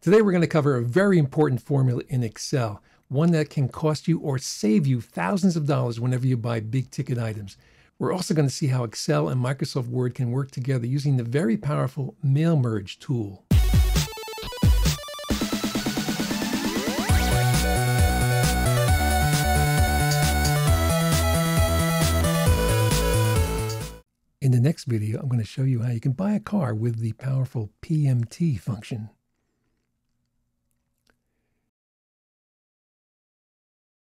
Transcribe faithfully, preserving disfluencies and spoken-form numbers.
Today we're going to cover a very important formula in Excel, one that can cost you or save you thousands of dollars whenever you buy big ticket items. We're also going to see how Excel and Microsoft Word can work together using the very powerful mail merge tool. In the next video, I'm going to show you how you can buy a car with the powerful P M T function.